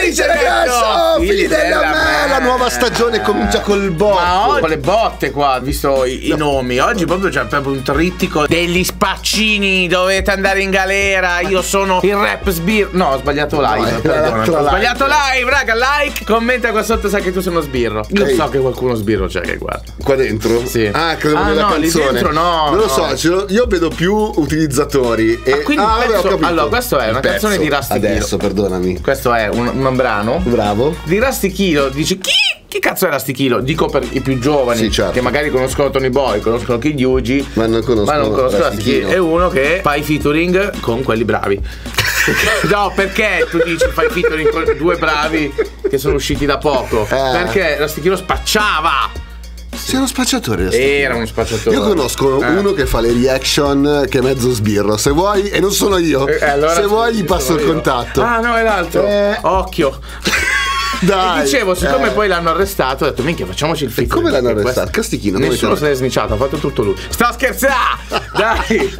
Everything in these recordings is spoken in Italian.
felice ragazzo, figli della me. La nuova stagione comincia col botto. Ma oggi con le botte qua, visto i nomi. Oggi proprio c'è proprio un trittico degli spaccini, dovete andare in galera. Io sono il rap sbirro. No, ho sbagliato live. Ho sbagliato live, raga. Like, commenta qua sotto, sai che tu sei uno sbirro. Io so che qualcuno sbirro c'è che guarda. Qua dentro? Sì. Ah, credo nella canzone. Lì dentro no. Non lo so, io vedo più utilizzatori. Quindi allora, questo è una canzone di Rusty Kilo. Adesso, perdonami. Questo è un brano. Bravo. Di Rusty Kilo. Dici chi cazzo è Rusty Kilo? Dico per i più giovani, sì, certo, che magari conoscono Tony Boy, conoscono Kid Yugi, ma non conoscono Rusty Kilo. È uno che fa i featuring con quelli bravi. No, perché tu dici fai featuring con due bravi che sono usciti da poco? Perché Rusty Kilo spacciava. Sei uno spacciatore. Era uno spacciatore. Io conosco uno che fa le reaction, che è mezzo sbirro. Se vuoi, e non sono io, allora se vuoi gli passo il contatto. Ah no, è l'altro. Occhio. Dai, e dicevo, siccome poi l'hanno arrestato, ho detto minchia, facciamoci il featuring. Come l'hanno arrestato? Castichino. Nessuno se ne è snicciato, ha fatto tutto lui. Sta scherzando! Dai!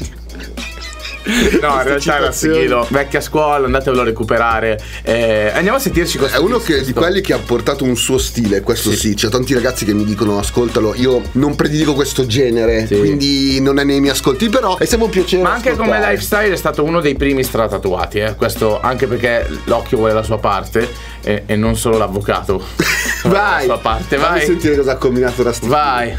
No, in realtà era Kilo, vecchia scuola, andatevelo a recuperare. Andiamo a sentirci questo. È uno di quelli che ha portato un suo stile, questo sì. C'è tanti ragazzi che mi dicono ascoltalo, io non prediligo questo genere, quindi non è nei miei ascolti, però è sempre un piacere. Ma anche come lifestyle è stato uno dei primi stratatuati, questo anche perché l'occhio vuole la sua parte e non solo l'avvocato. Vai, la sua parte, vai. Fammi sentire cosa ha combinato Rusty. Vai.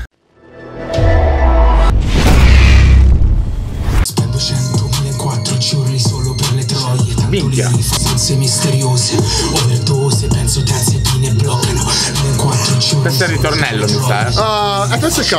Minchia. Misteriose, overdose, penso terze pine bloccano. Questo è il ritornello, mi sa. Adesso è K.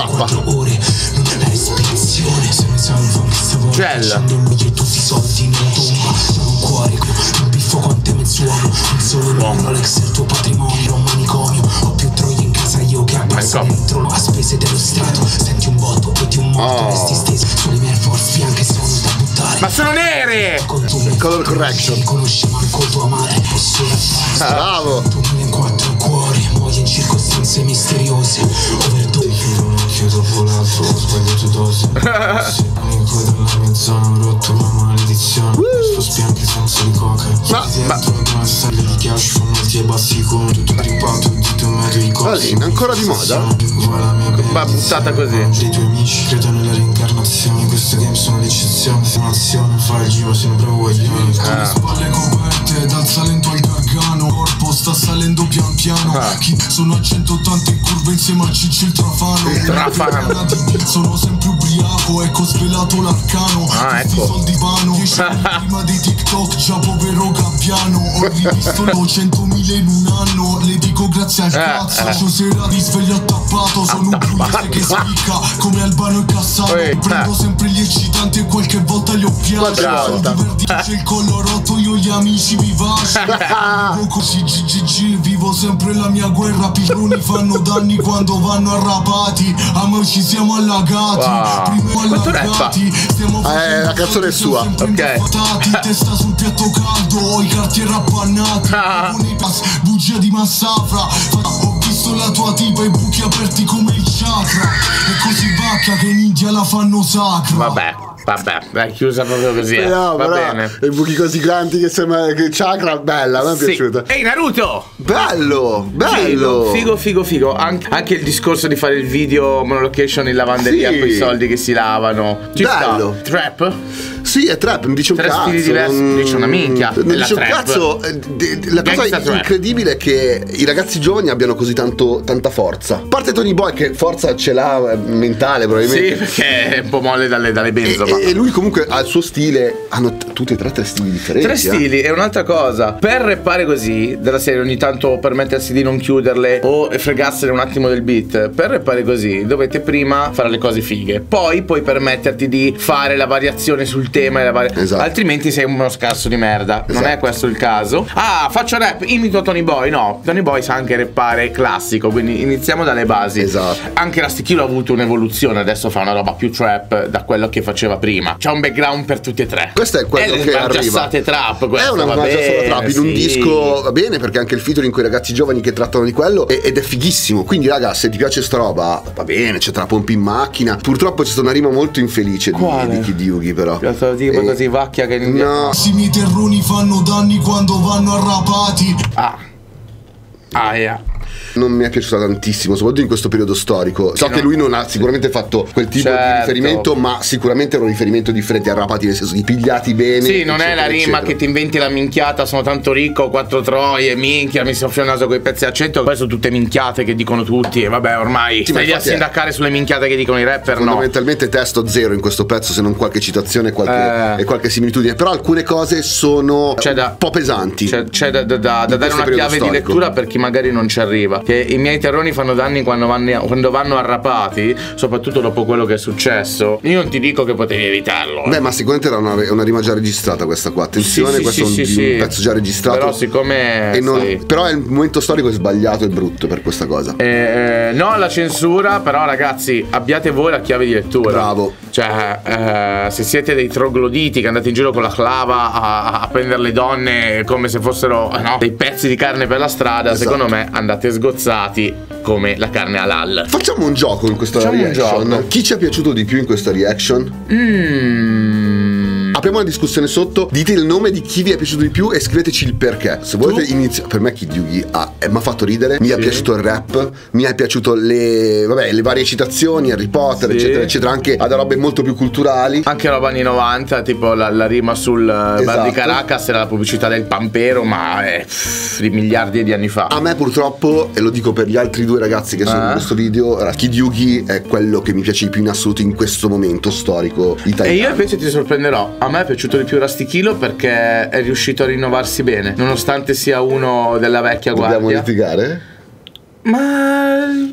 Gel. Tutti i soldi nella tomba. Sono un cuore, un biffo quante mezzuomo. Non solo l'Alex è il tuo patrimonio. Un manicomio, ho più troie in casa io che abbassa dentro. A spese dello Stato, senti un botto, vedi un morto. Resti stesi sulle mie forze bianche sono da buttare. Ma sono nere! Color correction. Conosci manco tua madre, posso raffare. Bravo. 2004 cuore, muoio in circostanze misteriose. Overdose. Un occhio dopo l'altro, ho sbagliato dose. Amico della mia zona, ho rotto una maledizione. Sto spianche senza di coca. Ma una stella di cash, fanno alti e bassi con tutto trippato, dito medio di cosa. Ancora di moda? Ma buttata così. Dei tuoi amici, credo nella reincarnazione. In questo game sono l'eccezione. Se un'azione fa il giro, se non provo guaglione. Con le spalle coperte, dal Salento al Gargano. Corpo sta salendo pian piano. Sono a 180 in curva insieme al Ciccio il Trafano. Sono sempre ubriaco, ecco svelato l'arcano. Ecco. Soldi vano. 10 anni prima di TikTok, già povero gabbiano. Ho rivisto 100.000 in un anno. Le dico grazie al cazzo. Sera di sveglio attappato. Sono un pugliese che spicca come Albano e Cassano. Prendo sempre gli eccitanti e qualche volta li ho piaciuti. Sono divertito, c'è il collo rotto, io gli amici vivaci. Così GGG, vivo sempre la mia guerra. Piglioni fanno danni quando vanno arrabati. A noi ci siamo allagati. Prima allagati. La canzone è sua. Ok. Testa sul piatto caldo, ho i cartieri appannati. Bugia di massafra. Ho visto la tua tipa e buchi aperti come il chakra. E così vacca che in India la fanno sacra. Vabbè, è chiusa proprio così. No, va bene. E buchi così grandi che sembra che chakra, bella, mi è piaciuta. Ehi, Naruto! Bello! Figo. Anche il discorso di fare il video monolocation in lavanderia con i soldi che si lavano. Bello. Trap? Sì, è trap, non dice un cazzo. Stili diversi, dice una minchia. Non dice un cazzo. La cosa incredibile è che i ragazzi giovani abbiano così tanta forza. A parte Tony Boy che forza ce l'ha mentale probabilmente. Sì, perché è un po' molle dalle benzo. E lui comunque ha il suo stile. Hanno tutti e tre stili differenti. 3 stili è un'altra cosa. Per rappare così, della serie ogni tanto permettersi di non chiuderle o fregarsene un attimo del beat. Per rappare così dovete prima fare le cose fighe, poi puoi permetterti di fare la variazione sul tema e esatto. Altrimenti sei uno scarso di merda. Non è questo il caso. Faccio rap, imito Tony Boy. No, Tony Boy sa anche rappare classico, quindi iniziamo dalle basi. Esatto. Anche Rusty Kilo ha avuto un'evoluzione, adesso fa una roba più trap da quello che faceva prima. C'ha un background per tutti e tre. Questo è quello che arriva. Trap, è una trap in un disco, va bene, perché anche il featuring con i ragazzi giovani che trattano di quello ed è fighissimo. Quindi raga, se ti piace sta roba va bene, c'è tra pompi in macchina. Purtroppo c'è stata una rima molto infelice di Kid Yugi, però tipo così vacchia che no. I miei terroni fanno danni quando vanno arrapati. Non mi è piaciuta tantissimo, soprattutto in questo periodo storico. So che lui non ha sicuramente fatto quel tipo di riferimento, ma sicuramente era un riferimento differente. Arrapati nel senso di pigliati bene. Sì, non è la rima che ti inventi la minchiata. Sono tanto ricco, 4 troie, minchia, mi soffio il naso con i pezzi a 100. Poi sono tutte minchiate che dicono tutti. E vabbè, ormai stai lì a sindacare sulle minchiate che dicono i rapper. Fondamentalmente testo zero in questo pezzo, se non qualche citazione e qualche similitudine. Però alcune cose sono un po' pesanti. C'è da dare una chiave di lettura per chi magari non ci arriva. Che i miei terroni fanno danni quando vanno arrapati, soprattutto dopo quello che è successo. Io non ti dico che potevi evitarlo. Beh, ma sicuramente era una rima già registrata questa qua. Attenzione, questo è un pezzo già registrato. Però siccome però il momento storico è sbagliato e brutto per questa cosa. No, la censura, però ragazzi, abbiate voi la chiave di lettura. Bravo. Cioè, se siete dei trogloditi che andate in giro con la clava a prendere le donne come se fossero dei pezzi di carne per la strada, secondo me andate sgozzati come la carne halal. Facciamo un gioco in questa reaction. Chi ci è piaciuto di più in questa reaction? Apriamo una discussione sotto. Dite il nome di chi vi è piaciuto di più e scriveteci il perché. Se volete iniziare. Per me Kid Yugi mi ha fatto ridere. Mi è piaciuto il rap. Mi è piaciuto le varie citazioni, Harry Potter, eccetera eccetera. Anche ad robe molto più culturali. Anche roba anni 90, tipo la rima sul bar di Caracas era la pubblicità del Pampero, ma di miliardi di anni fa. A me purtroppo, e lo dico per gli altri due ragazzi che sono in questo video, Kid Yugi è quello che mi piace di più in assoluto in questo momento storico italiano. E io invece ti sorprenderò. A me è piaciuto di più Rastichilo perché è riuscito a rinnovarsi bene, nonostante sia uno della vecchia guardia. Dobbiamo litigare? Ma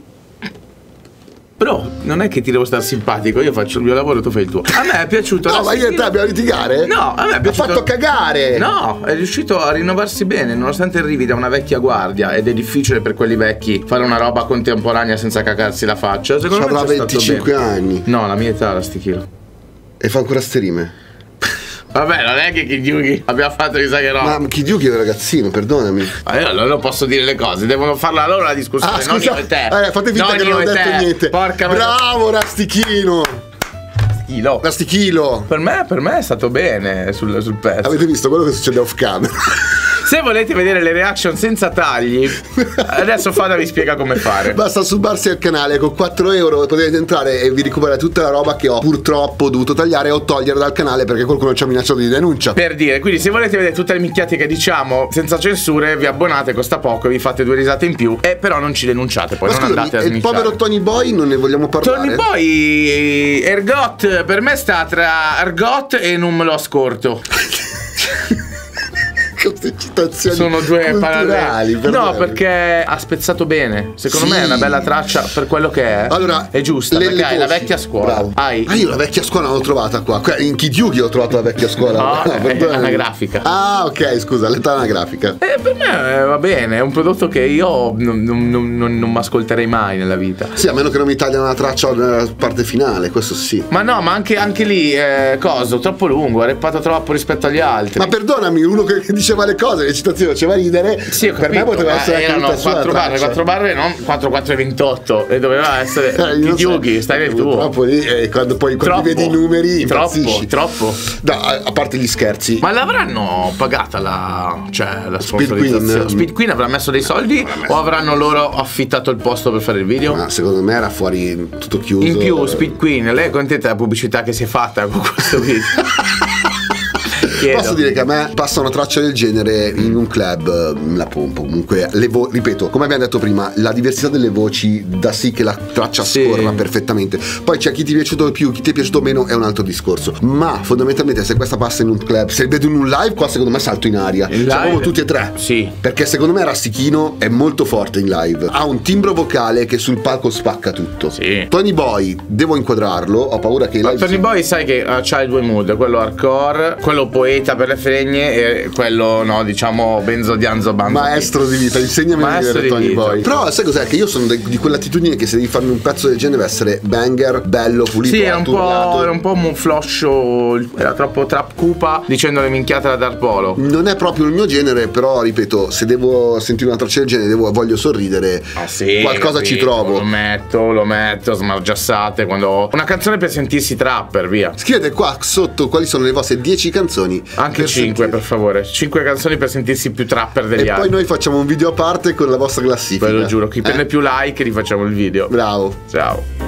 bro, non è che ti devo stare simpatico, io faccio il mio lavoro e tu fai il tuo. A me è piaciuto. No, ma io e te abbiamo litigare? No, a me è piaciuto. Ha fatto cagare. No, è riuscito a rinnovarsi bene, nonostante arrivi da una vecchia guardia ed è difficile per quelli vecchi fare una roba contemporanea senza cagarsi la faccia. Secondo me avrà 25 anni. No, la mia età Rastichilo. E fa ancora ste rime. Vabbè, non è che Kid Yugi abbiamo fatto chissà che roba. Ma Kid Yugi è un ragazzino, perdonami. Ma io non posso dire le cose, devono farla loro la discussione, non io e te. Fate finta che non ho detto niente. Porca bravo Rastichino. Rastichilo. Per me è stato bene sul pezzo. Avete visto quello che succede off camera? Se volete vedere le reaction senza tagli, adesso Fada vi spiega come fare. Basta subarsi al canale, con 4 euro potete entrare e vi recuperare tutta la roba che ho purtroppo dovuto tagliare o togliere dal canale perché qualcuno ci ha minacciato di denuncia. Per dire, quindi se volete vedere tutte le minchiate che diciamo senza censure, vi abbonate, costa poco, vi fate 2 risate in più e però non ci denunciate, poi ma non scusami, andate a snitchare. Il povero Tony Boy non ne vogliamo parlare? Tony Boy, Ergot, per me sta tra Ergot e non me lo ascorto. Queste citazioni sono due paralleli. No, perché ha spezzato bene. Secondo me è una bella traccia per quello che è. Allora, è giusta, perché hai la vecchia scuola. Io la vecchia scuola l'ho trovata qua. In Kid Yugi ho trovato la vecchia scuola. No, è anagrafica. Ah, ok, scusa, l'età anagrafica. Per me va bene, è un prodotto che io non mi ascolterei mai nella vita. Sì, a meno che non mi tagliano la traccia nella parte finale, questo sì. Ma no, ma anche lì, coso, troppo lungo, ha reppato troppo rispetto agli altri. Ma perdonami, uno che diceva le cose, le citazioni faceva ridere. Sì, per me poteva essere erano 4 barre, non 4 e 28. E doveva essere Kid Yugi, stai nel tuo. Troppo lì, quando vedi i numeri troppo. No, a parte gli scherzi. Ma l'avranno pagata la sponsorizzazione? Speed Queen avrà messo dei soldi o avranno loro affittato il posto per fare il video? Ma secondo me era fuori tutto chiuso. In più Speed Queen, lei è contenta della pubblicità che si è fatta con questo video? Posso dire che a me passa una traccia del genere in un club, la pompa. Comunque, ripeto, come abbiamo detto prima, la diversità delle voci dà sì che la traccia scorra perfettamente. Poi c'è chi ti è piaciuto di più, chi ti è piaciuto meno, è un altro discorso. Ma fondamentalmente, se questa passa in un club, se vedo in un live, qua secondo me salto in aria. Siamo tutti e tre. Sì. Perché secondo me Rastichino è molto forte in live. Ha un timbro vocale che sul palco spacca tutto. Sì. Tony Boy, devo inquadrarlo. Ho paura che Tony Boy, sai che c'ha i 2 mood, quello hardcore, quello poetico poeta per le fregne e quello, no, diciamo benzodiazepam. Maestro di vita, insegnami a vivere, Tony Boy. Però sai cos'è? Che io sono di quell'attitudine che se devi farmi un pezzo del genere deve essere banger, bello, pulito. Sì, era un po' un floscio, era troppo trap cupa dicendo le minchiate da Dark Polo. Non è proprio il mio genere, però ripeto, se devo sentire una traccia del genere voglio sorridere. Ah sì, qualcosa capito, ci trovo. Lo metto, smargiassate quando una canzone per sentirsi trapper, via. Scrivete qua sotto quali sono le vostre 10 canzoni. Anche 5 per favore. 5 canzoni per sentirsi più trapper degli altri. E poi noi facciamo un video a parte con la vostra classifica. Ve lo giuro, chi prende più like rifacciamo il video. Bravo. Ciao.